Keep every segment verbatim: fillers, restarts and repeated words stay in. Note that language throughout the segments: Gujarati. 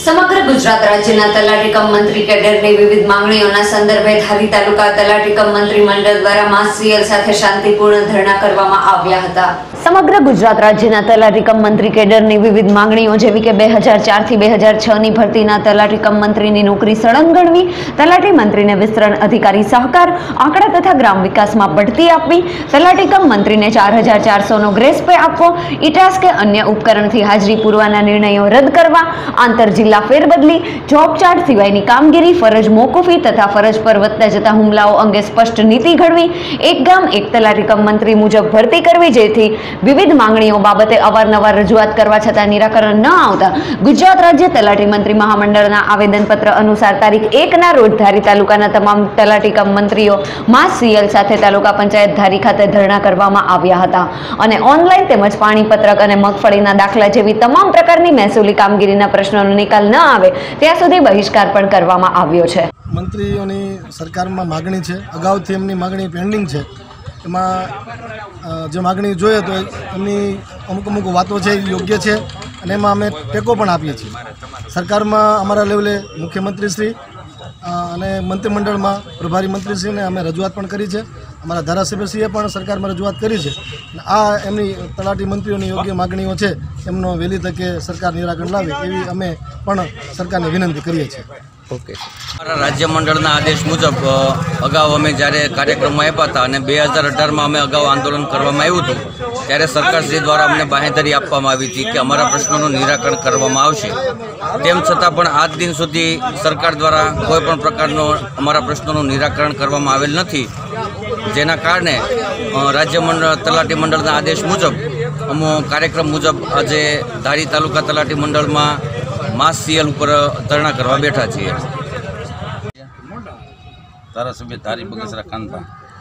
સમગ્ર ગુજરાત રાજ્યના તલાટી કમ મંત્રી કેડરની વિવિધ માંગણીઓના સંદર્ભે ધારી તાલુકા તલાટી કમ મંત્રી મંડળ દ્વારા માસીએલ સાથે શાંતિપૂર્ણ ધરણા કરવામાં આવ્યા હતા। સમગ્ર ગુજરાત રાજ્યના તલાટી કમ મંત્રી કેડરની વિવિધ માંગણીઓ જેવી કે બે હજાર ચાર થી બે હજાર છ ની ભરતીના તલાટી કમ મંત્રીની નોકરી સળંગ ગણવી, તલાટી મંત્રીને વિસ્તરણ અધિકારી સહકાર, આંકડા તથા ગ્રામ વિકાસમાં બઢતી આપવી, તલાટી કમ મંત્રીને ચાર હજાર ચારસો નો ગ્રેસ પે આપવો, ઈટાસ કે અન્ય ઉપકરણથી હાજરી પૂરવાના નિર્ણયો રદ કરવા, આંતર જિલ્લા ફેરબદલી, જોબ ચાર્ટ સિવાયની કામગીરી, ફરજ મોકૂફી તથા ફરજ પર વધતા જતા હુમલાઓ અંગે સ્પષ્ટ નીતિ ઘડવી, એક ગામ એક તલાટી કમ મંત્રી મુજબ ભરતી કરવી, જેથી વિવિધ માંગણીઓ બાબતે અવારનવાર રજૂઆત કરવા છતાં નિરાકરણ ન આવતા ગુજરાત રાજ્ય તલાટી મંત્રી મહામંડળના આવેદનપત્ર અનુસાર તારીખ એક ના રોજ ધારી તાલુકાના તમામ તલાટી કમ મંત્રીઓ માસીએલ સાથે તાલુકા પંચાયત ધારી ખાતે ધરણા કરવામાં આવ્યા હતા અને ઓનલાઈન તેમજ પાણી પત્રક અને મગફળીના દાખલા જેવી તમામ પ્રકારની મહેસૂલી કામગીરીના પ્રશ્નોનો નિકાલ ન આવે ત્યાં સુધી બહિષ્કાર પણ કરવામાં આવ્યો છે। મંત્રીઓની સરકારમાં માગણી છે, અગાઉથી એમની માગણી પેન્ડિંગ છે। એમાં જે માગણી જોઈએ તો એમની અમુક અમુક વાતો છે એ યોગ્ય છે અને એમાં અમે ટેકો પણ આપીએ છીએ। સરકારમાં અમારા લેવલે મુખ્યમંત્રીશ્રી અને મંત્રીમંડળમાં પ્રભારી મંત્રીશ્રીને અમે રજૂઆત પણ કરી છે, અમારા ધારાસભ્યશ્રીએ પણ સરકારમાં રજૂઆત કરી છે। આ એમની તલાટી મંત્રીઓની યોગ્ય માગણીઓ છે એમનો વહેલી તકે સરકાર નિરાકરણ લાવે એવી અમે પણ સરકારને વિનંતી કરીએ છીએ। ઓકે, અમારા રાજ્ય મંડળના આદેશ મુજબ અગાઉ અમે જ્યારે કાર્યક્રમમાં આપ્યા હતા અને બે હજાર અઢારમાં અમે અગાઉ આંદોલન કરવામાં આવ્યું હતું ત્યારે સરકારશ્રી દ્વારા અમને બાંહેધરી આપવામાં આવી હતી કે અમારા પ્રશ્નોનું નિરાકરણ કરવામાં આવશે। તેમ છતાં પણ આજ દિન સુધી સરકાર દ્વારા કોઈ પણ પ્રકારનો અમારા પ્રશ્નોનું નિરાકરણ કરવામાં આવેલ નથી, જેના કારણે રાજ્ય મંડળ તલાટી મંડળના આદેશ મુજબ અમો કાર્યક્રમ મુજબ આજે ધારી તાલુકા તલાટી મંડળમાં માસ સીએલ ઉપર ધરણા કરવા બેઠા છીએ। ધારાસભ્ય ધારી બગસરા કાનભા,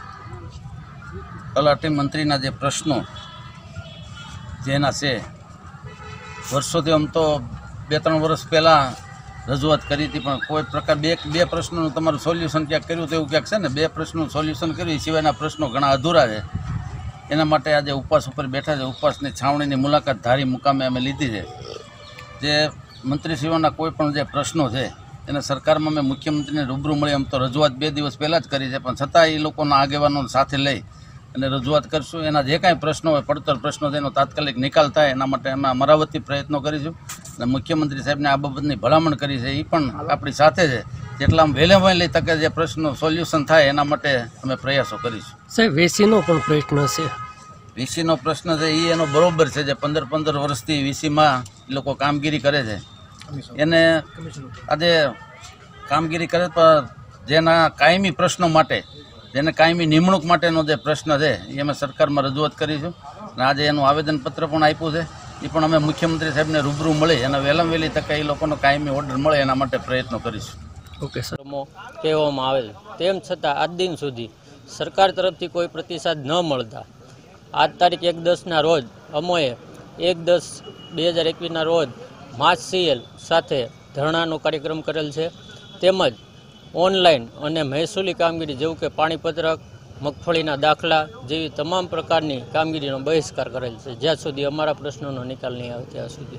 તલાટી મંત્રીના જે પ્રશ્નો જેના છે વર્ષોથી આમ તો બે ત્રણ વર્ષ પહેલાં રજૂઆત કરી હતી, પણ કોઈ પ્રકાર બે બે પ્રશ્નોનું તમારું સોલ્યુશન ક્યાંક કર્યું તો એવું ક્યાંક છે ને, બે પ્રશ્નોનું સોલ્યુશન કર્યું એ સિવાયના પ્રશ્નો ઘણા અધૂરા છે। એના માટે આજે ઉપવાસ ઉપર બેઠા છે। ઉપવાસની છાવણીની મુલાકાત ધારી મુકામે અમે લીધી છે। જે મંત્રીશ્રીઓના કોઈ પણ જે પ્રશ્નો છે એને સરકારમાં મેં મુખ્યમંત્રીને રૂબરૂ મળી આમ તો રજૂઆત બે દિવસ પહેલાં જ કરી છે, પણ છતાં એ લોકોના આગેવાનો સાથે લઈ અને રજૂઆત કરીશું। એના જે કાંઈ પ્રશ્નો હોય, પડતર પ્રશ્નો છે એનો તાત્કાલિક નિકાલ થાય એના માટે અમે અમારા વતી પ્રયત્નો કરીશું અને મુખ્યમંત્રી સાહેબને આ બાબતની ભલામણ કરી છે, એ પણ આપણી સાથે છે। જેટલા વહેલે વહેલી તકે જે પ્રશ્નો સોલ્યુશન થાય એના માટે અમે પ્રયાસો કરીશું। સાહેબ, વીસીનો પણ પ્રશ્ન છે, વીસીનો પ્રશ્ન છે એ એનો બરોબર છે। જે પંદર પંદર વર્ષથી વીસીમાં લોકો કામગીરી કરે છે એને આજે કામગીરી કરે પણ જેના કાયમી પ્રશ્નો માટે, જેને કાયમી નિમણૂક માટેનો જે પ્રશ્ન છે એ અમે સરકારમાં રજૂઆત કરીશું અને આજે એનું આવેદનપત્ર પણ આપ્યું છે। એ પણ અમે મુખ્યમંત્રી સાહેબને રૂબરૂ મળી અને વહેલામાં વહેલી તકે એ લોકોનો કાયમી ઓર્ડર મળે એના માટે પ્રયત્નો કરીશું। ઓકે સર, કહેવામાં આવે તેમ છતાં આજ દિન સુધી સરકાર તરફથી કોઈ પ્રતિસાદ ન મળતા આજ તારીખ એક દસના રોજ અમોએ એક દસ બે હજાર એકવીસના રોજ માસ સીએલ સાથે ધરણાનો કાર્યક્રમ કરેલ છે, તેમજ ઓનલાઈન અને મહેસૂલી કામગીરી જેવું કે પાણીપત્રક, મગફળીના દાખલા જેવી તમામ પ્રકારની કામગીરીનો બહિષ્કાર કરેલ છે, જ્યાં સુધી અમારા પ્રશ્નોનો નિકાલ નહીં આવે ત્યાં સુધી।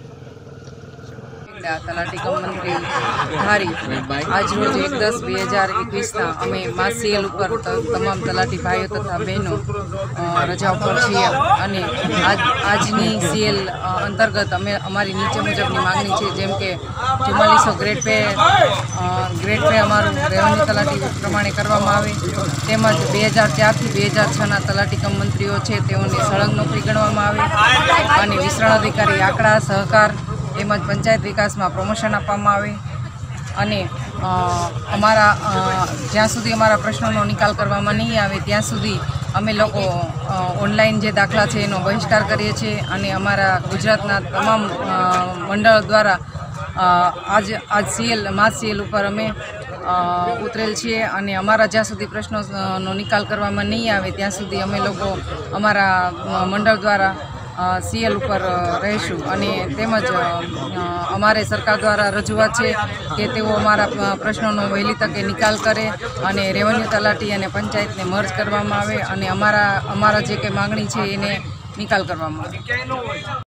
તલાટી કમ મંત્રી ધારી આજરોજ એક દસ બે હજાર એકવીસના અમે માસ સીએલ ઉપર તમામ તલાટી ભાઈઓ તથા બહેનો રજા ઉપર છીએ અને આજ આજની સીએલ અંતર્ગત અમે અમારી નીચે મુજબની માગણી છે, જેમ કે ચુમ્માલીસો ગ્રેડ પે ગ્રેડ પે અમારું રેવન્યુ તલાટી પ્રમાણે કરવામાં આવે, તેમજ બે હજાર ચારથી બે હજાર છના તલાટી કમ મંત્રીઓ છે તેઓને સળંગ નોકરી ગણવામાં આવે અને વિસ્તરણ અધિકારી આંકડા સહકાર તેમજ પંચાયત વિકાસમાં પ્રમોશન આપવામાં આવે અને અમારા જ્યાં સુધી અમારા પ્રશ્નોનો નિકાલ કરવામાં નહીં આવે ત્યાં સુધી અમે લોકો ઓનલાઈન જે દાખલા છે એનો બહિષ્કાર કરીએ છીએ અને અમારા ગુજરાતના તમામ મંડળ દ્વારા આજ આજ સીએલ માસ સીએલ ઉપર અમે ઉતરેલ છીએ અને અમારા જ્યાં સુધી પ્રશ્નોનો નિકાલ કરવામાં નહીં આવે ત્યાં સુધી અમે લોકો અમારા મંડળ દ્વારા સીએલ ઉપર રહીશું અને તેમજ અમારે સરકાર દ્વારા રજૂઆત છે કે તેઓ અમારા પ્રશ્નોનો વહેલી તકે નિકાલ કરે અને રેવન્યુ તલાટી અને પંચાયતને મર્જ કરવામાં આવે અને અમારા અમારા જે કંઈ માગણી છે એને નિકાલ કરવામાં આવે।